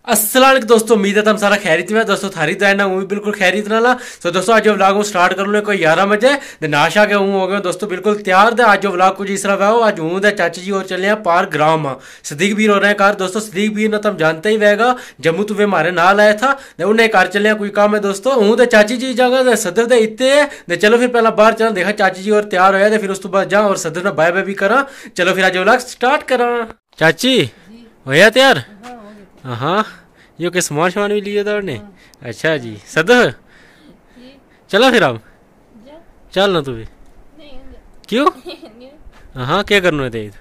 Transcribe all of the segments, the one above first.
अस्सलाम वालेकुम दोस्तों, उम्मीद है तुम सारा खैरियत में दोस्तों। थारी तो है ना, वो भी बिल्कुल खैरियत ना। तो दोस्तों आज जो व्लॉग हूँ स्टार्ट कर लो कोई 11 बजे नाशा के हूँ हो गए दोस्तों बिल्कुल तैयार थे। आज जो व्लॉग कुछ इस तरह हो, आज हूँ चाचा जी और चले हैं पार्क ग्राम में। सदीक भीर हो रहे हैं कार दोस्तों। सदीक भीर ना तुम जानते ही रहेगा, जम्मू तो वे हमारे नाल आया था, उन्हें कार चले कोई काम है दोस्तों। हूँ तो चाची जी जगह सदर दे इतने है, चलो फिर पहला बाहर चला देखा चाची जी और तैयार होया, फिर उस तो बाद जा और सदर में बाय बाय भी करा। चलो फिर आज व्लॉग स्टार्ट करा। चाची होया तैयार? हाँ, यो के सामान शामान भी लिए दौड़ने। अच्छा जी, सदह चलो फिर अब चल ना तू भी। क्यों? हाँ क्या करना है तेज?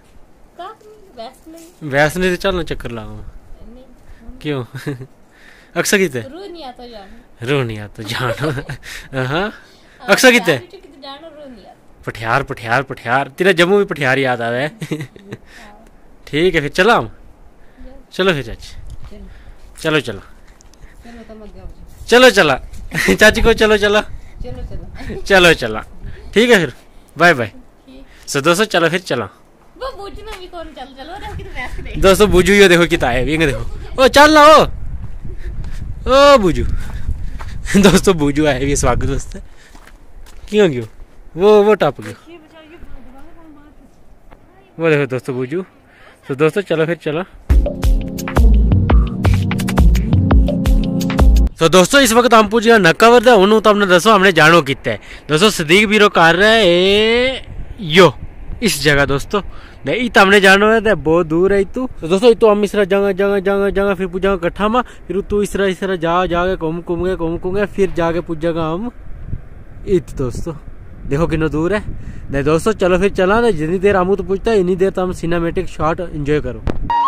वैसे नहीं तो चल ना चक्कर लाओ। क्यों? अक्सर कितने रूह नहीं आता जानो। हाँ अक्सर कितने पठियार पठियार पठियार तेरा जम्मू भी पठियार याद आ रहा है। ठीक है फिर चला हम। चलो फिर चाची चलो चलो चलो चला चाची को चलो चलो चलो चला। ठीक है फिर बाय बाय। सो दोस्तों चलो फिर चला। दोस्तों बुझू यो देखो कितना है भी देखो। ओ चल ना ओ बुझू। दोस्तों बुझू आए भी स्वागत दोस्त। क्यों क्यों वो टप गया वो देखो दोस्तों बुझू। तो दोस्तों चलो फिर चलो। तो दोस्तों इस वक्त हम पूछ गए नक्कावर हूँ तो हमने दसो हमने जानो कितना है दोस्तों। सदीक बीरो कर रहे है यो इस जगह दोस्तों नहीं तो हमने जानो है बहुत दूर है इतू। तो दोस्तों इतू हम इस तरह जगह जगह जगह जगह फिर पूछा कट्ठा में, फिर तू इस तरह जाके घूम गए फिर जाके पूछेगा हम इत। दोस्तों देखो कितना दूर है नहीं दोस्तों। चलो फिर चला ना, जितनी देर हम तो पूछता है इतनी देर तो हम सिनेमेटिक शॉट एंजॉय करो।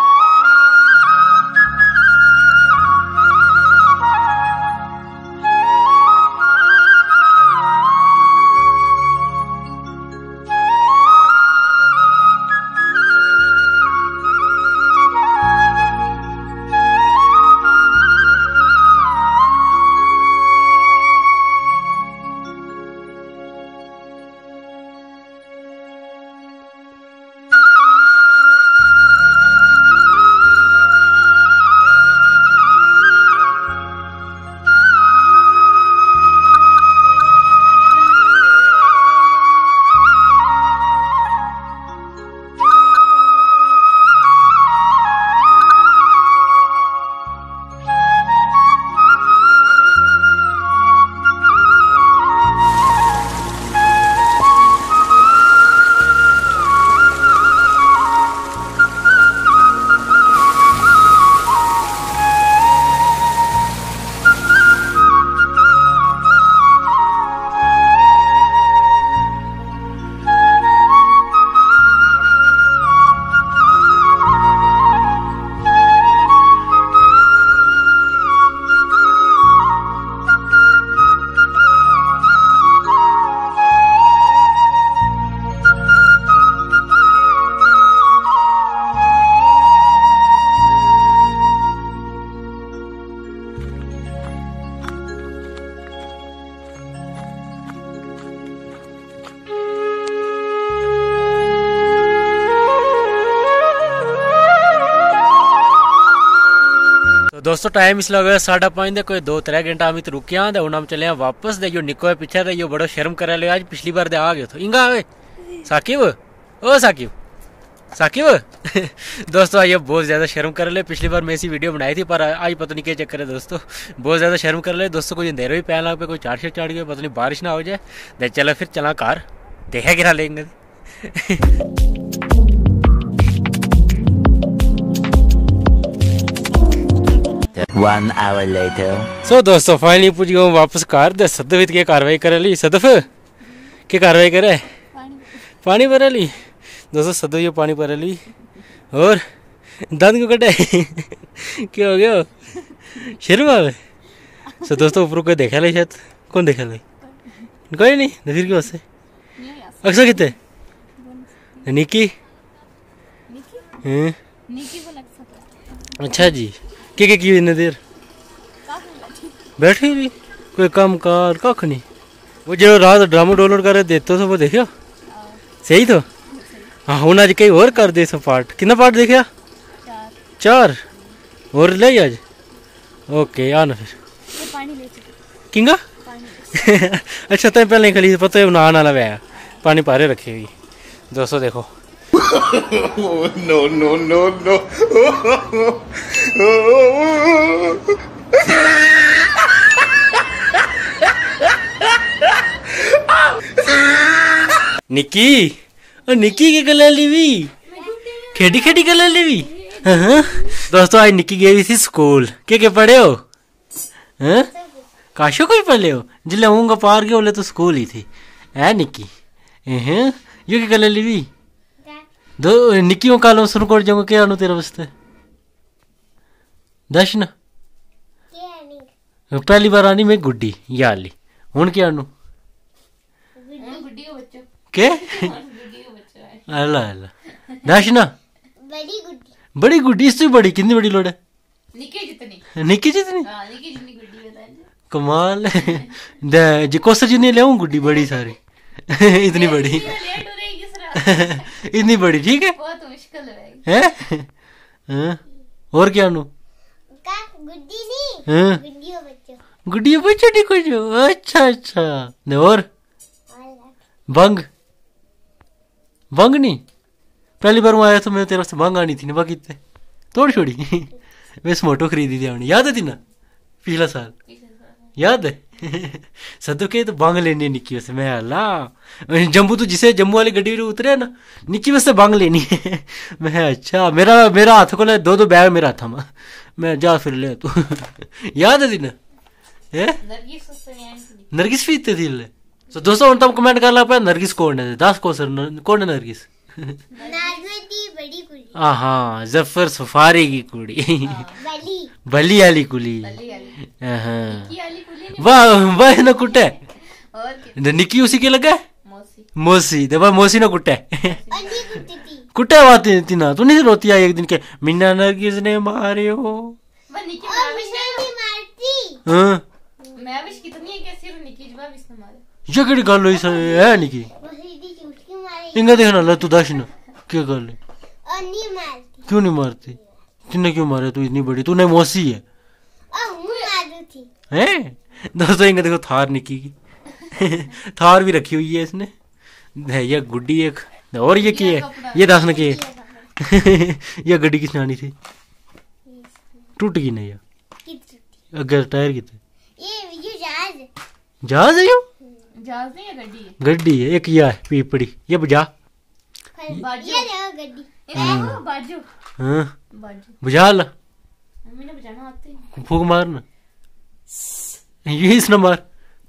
दोस्तों टाइम इसलिए हो गया 5:30 दे कोई 2-3 घंटा हम तो रुके हैं। हम चले हैं वापस दे जो निको है पीछे दे यो बड़ो शर्म करे ले आज पिछली बार दे आ गयो तो इंगा आवे साकिब ओ साकिब साकिब। दोस्तों ये बहुत ज्यादा शर्म कर ले। पिछली बार मैं ऐसी वीडियो बनाई थी पर आज पता नहीं क्या चक्कर है दोस्तों, बहुत ज्यादा शर्म कर ले दोस्तों। कोई अंधेरे भी पैन लग पे कोई चार चढ़ गया, पता नहीं बारिश ना हो जाए। दे चलो फिर चला कार देखा गिरा लेंगे। One hour later. सो दोस्तों फाइनली पूछ गया वापस कार दे। सदफ के कार्रवाई करे ली। सदफ के कार्रवाई करे पानी भर ली दोस्तों। सदफ ये पानी भर ली और दांत क्यों कटे? क्या हो गया शर्म आवे? सो दोस्तों ऊपर कोई देखा ले शायद। कौन देखा ले? कोई नहीं तो फिर क्यों से अक्सर कितने निकी अच्छा जी के की इतने देर बैठी रही कोई काम कार कख नहीं। वो जो रात ड्रामा डाउनलोड कर देते तो वो देखियो सही तो। हाँ हूँ आज कई और कर दे सब पार्ट। कितना पार्ट देखा? 4 और ले आज ओके आ ना फिर पानी ले किंगा अच्छा तें पहले ही खली पता है नान वाला वै पानी पारे रखे हुई दोस्तों देखो no, no, no, no. Nikki ओ निक्की की गल ली भी खेडी खेडी गल ली भी दोस्तों आज निक्की गई थी स्कूल के पढ़े हो हैं काशो कोई पढ़े हो जिले आऊंगा पार के बोले तो स्कूल ही थी है निक्की हैं यो की गल ली भी दो निक्की कालो सुनकोट जाऊंगा क्या आनु तेरे वास्ते दश ना पहली बार आनी मैं गुड्डी या ली हुन क्या आनु के अल्लाह अल्लाह दश ना बड़ी गुड्डी इससे बड़ी कितनी बड़ी लोड़ है निक्की जितनी कमाल जी कोसर जितनी ले गुड्डी बड़ी सारी इतनी बड़ी इतनी बड़ी ठीक है बहुत मुश्किल है और क्या नु गुड्डी नहीं गुड्डी बच्चा ठीक हो अच्छा अच्छा ने और बंग बंग नहीं पहली बार आया तो मैं तेरे वास्ते बंग आनी थी ना बाकी तोड़ छोड़ी वैसे मोटो खरीदी थी हमने याद है थी ना पिछला साल याद है सदो के तो बांग लेनी है निक्की वैसे मैं अल्लाह जम्मू तो जिसे जम्मू वाली गड्डी में उतरे ना निक्की वैसे बांग लेनी है मैं अच्छा मेरा हाथ को दो बैग मेरा था मैं जा फिर ले तू याद है थी ना नरगिस भी इतने थी ले तो दोस्तों उन तब कमेंट कर ला पाया नरगिस कौन है 10 कौन है नरगिस हाँ जफर सफारी की कुड़ी बली वाली कुली वाह ना कुटे निक्की उसी के लगा मोसी देखा मोसी ना कुटे कुटे बात ना तू नहीं रोती आई एक दिन के मीना नरगिस ने मारे हो ये केड़ी गल हुई है निक्की इंगा देखना ला तू दस ना क्या गल है क्यों नहीं मारती तूने क्यों मारे तू इतनी बड़ी तू नहीं मौसी है हैं दोस्तों इंगा देखो थार निक्की की थार भी रखी हुई है इसने ये गुड्डी एक और ये की है ये दस न की है ये गड्डी किसने आनी थी टूट गई नहीं अगर टायर कितने जहाज है यो जहाज नहीं है गड्डी है एक ये है पीपड़ी ये बुझा बुझा ला फूक मारना ये इसने मार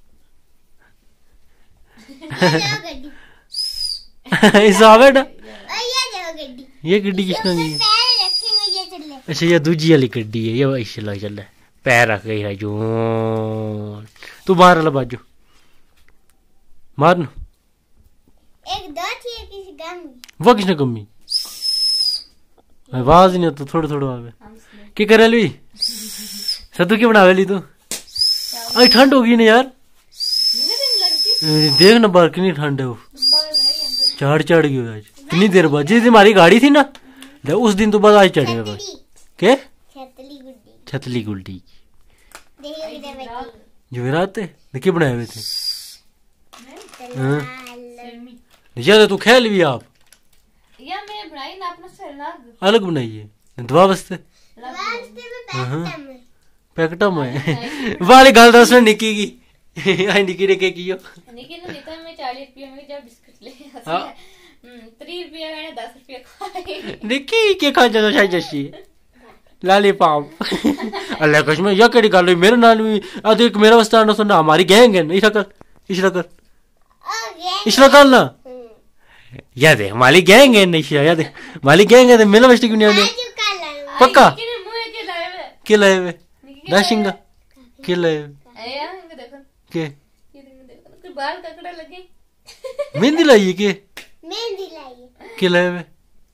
इस आवेडा ये गड्डी किसने दी अच्छा ये दूजी वाली गड्डी है ये इस लग चल पैर रख गई है जो तू मार ला बाजू मारना वो किसने कमी आवाज नहीं आता थोड़ा थोड़ा आवे क्या करे ली सदू की बनावे ली तू आई ठंड होगी ना यार देख ना बाहर कितनी ठंड है वो चढ़ गई आज कितनी देर बाद जिस दिन हमारी गाड़ी थी ना उस दिन तो बाद आज चढ़े बस के छतली गुड्डी जुमेरात देखिए बनाए हुए थे ज्यादा तू खेल भी आप अलग बनाइए दवा वास्ते पैकेटा में वाली गल दस निक्की की आई निक्की ने के कियो निक्की ने देता मैं 40 रुपए में जा बिस्कुट ले 30 रुपए मैंने 10 रुपए खाए निक्की के खा जा शायद जैसी लाली पाप अल्लाह कसम या केड़ी गल हुई मेरे नाल भी आ देख मेरा वास्ते आना सुनना हमारी गैंग है इशरा कर ना या देख माली गैंग है नहीं या देख माली गैंग है मेरा वास्ते क्यों नहीं आने पक्का के लाए वे दाशिंगा के लाए के बाल ककड़ा लगे मेहंदी लाई के लाए वे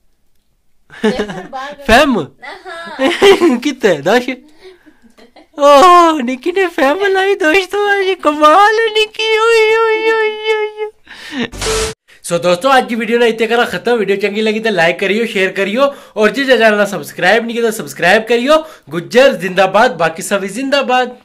फैम कितने दाश ओह निक्की ने फैम लाई दोस्तों आज कमाल निक्की सो दोस्तों आज की वीडियो ना इतने करा खत्म। वीडियो चंगी लगी तो लाइक करियो, शेयर करियो और जिस चैनल सब्सक्राइब नहीं किया तो सब्सक्राइब करियो। गुज्जर जिंदाबाद, बाकी सभी जिंदाबाद।